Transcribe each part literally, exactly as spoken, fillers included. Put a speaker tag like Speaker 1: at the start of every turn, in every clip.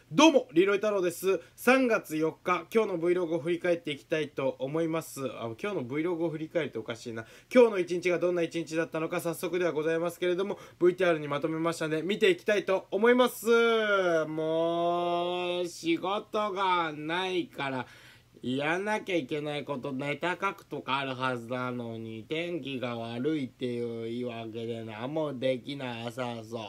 Speaker 1: どうもリロイ太郎です。さんがつよっか、今日の Vlog を振り返っていきたいと思います。あ、今日の Vlog を振り返るとおかしいな。今日の一日がどんな一日だったのか早速ではございますけれども ブイティーアール にまとめましたので見ていきたいと思います。もう仕事がないからやんなきゃいけないこと、ネタ書くとかあるはずなのに、天気が悪いっていう言い訳で何もできない朝そう。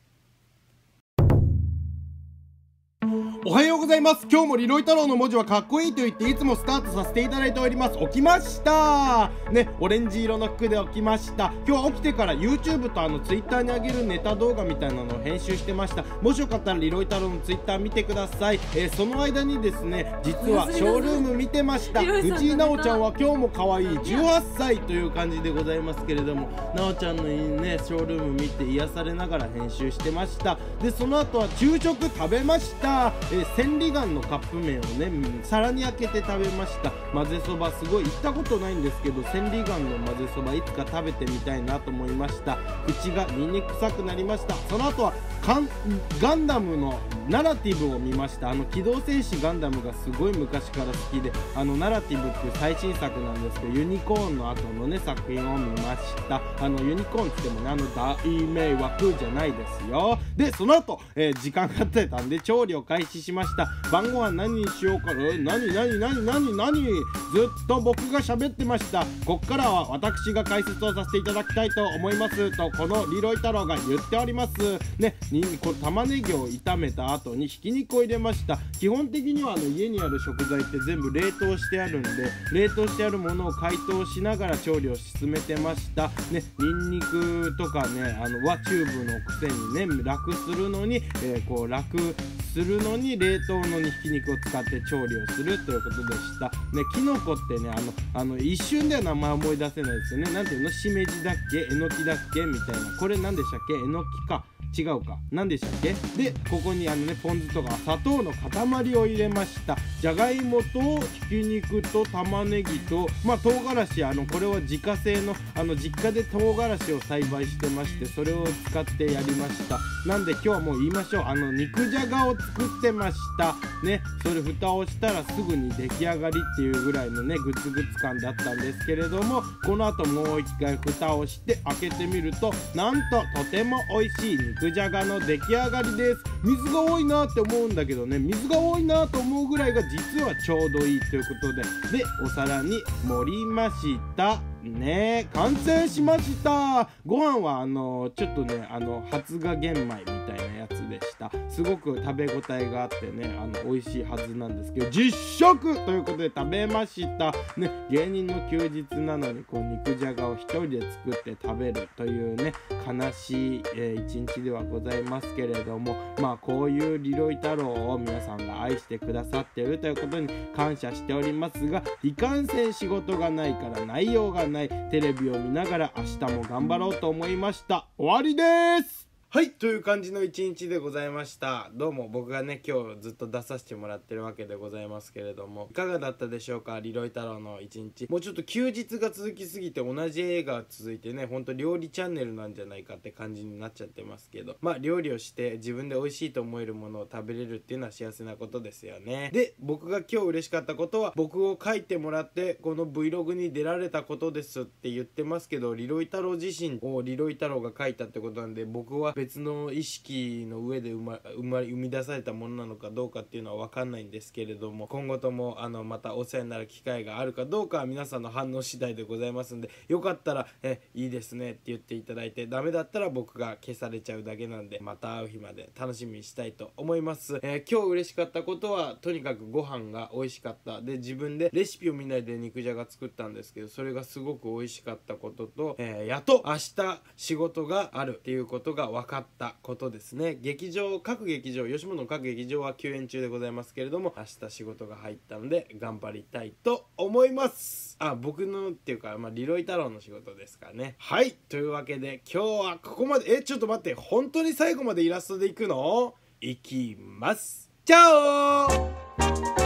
Speaker 1: おはようございます。今日もリロイ太郎の文字はかっこいいと言っていつもスタートさせていただいております。起きましたね。オレンジ色の服で起きました。今日は起きてから YouTube とあの Twitter に上げるネタ動画みたいなのを編集してました。もしよかったらリロイ太郎の Twitter 見てください。えー、その間にですね、実はショールーム見てました。藤井奈緒ちゃんは今日も可愛いじゅうはっさいという感じでございますけれども、奈緒ちゃんのねショールーム見て癒されながら編集してました。でその後は昼食食べました。えー、千里眼のカップ麺をね皿に開けて食べました。混ぜそばすごい行ったことないんですけど、千里眼の混ぜそばいつか食べてみたいなと思いました。口がニンニク臭くなりました。その後はガンダムのナラティブを見ました。あの機動戦士ガンダムがすごい昔から好きで、あのナラティブっていう最新作なんですけど、ユニコーンの後のね作品を見ました。あのユニコーンって言ってもね、あの大迷惑じゃないですよ。でその後、えー、時間が経ってたんで調理を開始しました。晩ご飯何にしようかな、何何何何何ずっと僕が喋ってました。こっからは私が解説をさせていただきたいと思いますと、このリロイ太郎が言っておりますね。にこれ玉ねぎを炒めた後にひき肉を入れました。基本的にはあの家にある食材って全部冷凍してあるんで、冷凍してあるものを解凍しながら調理を進めてましたね。ニンニクとかね、あのはチューブのくせにね楽するのに、えー、こう楽するのに冷凍のにひき肉を使って調理をするということでしたね。キノコってね、あのあの一瞬では名前思い出せないですよね。なんていうの、しめじだっけ、えのきだっけみたいな。これ何でしたっけ、えのきか違うか、何でしたっけ。でここにあのねポン酢とか砂糖の塊を入れました。じゃがいもとひき肉と玉ねぎとまあ唐辛子、あのこれは自家製のあの実家で唐辛子を栽培してまして、それを使ってやりました。なんで今日はもう言いましょう、あの肉じゃがを作ってましたね。それ蓋をしたらすぐに出来上がりっていうぐらいのねグツグツ感だったんですけれども、この後もう一回蓋をして開けてみると、なんととても美味しい肉じゃがの出来上がりです。水が多いなって思うんだけどね、水が多いなと思うぐらいが実はちょうどいいということで、でお皿に盛りましたね。完成しました。ご飯はあのちょっとねあの発芽玄米みたいなやつでした。すごく食べ応えがあってね、あの美味しいはずなんですけど、実食ということで食べましたね。芸人の休日なのにこう肉じゃがを一人で作って食べるというね悲しい、えー、一日ではございますけれども、まあこういうリロイ太郎を皆さんが愛してくださっているということに感謝しておりますが、いかんせん仕事がないから内容がない。テレビを見ながら明日も頑張ろうと思いました。終わりです。はい、という感じの一日でございました。どうも僕がね今日ずっと出させてもらってるわけでございますけれども、いかがだったでしょうか。リロイ太郎の一日、もうちょっと休日が続きすぎて同じ映画が続いてね、ほんと料理チャンネルなんじゃないかって感じになっちゃってますけど、まあ料理をして自分で美味しいと思えるものを食べれるっていうのは幸せなことですよね。で僕が今日嬉しかったことは、僕を書いてもらってこの Vlog に出られたことですって言ってますけど、リロイ太郎自身をリロイ太郎が書いたってことなんで、僕は別の意識の上で生ま生ま生み出されたものなのかどうかっていうのは分かんないんですけれども、今後ともあのまたお世話になる機会があるかどうかは皆さんの反応次第でございますんで、よかったらえいいですねって言っていただいて、ダメだったら僕が消されちゃうだけなんで、また会う日まで楽しみにしたいと思います。えー、今日嬉しかったことはとにかくご飯が美味しかった。で自分でレシピを見ないで肉じゃが作ったんですけど、それがすごく美味しかったことと、えー、やっと明日仕事があるっていうことが分かったことですね。劇場、各劇場、吉本の各劇場は休演中でございますけれども、明日仕事が入ったので頑張りたいと思います。あ、僕のっていうか、まあ、リロイ太郎の仕事ですからね。はい、というわけで今日はここまで。えちょっと待って、本当に最後までイラストでいくの？いきます。チャオ。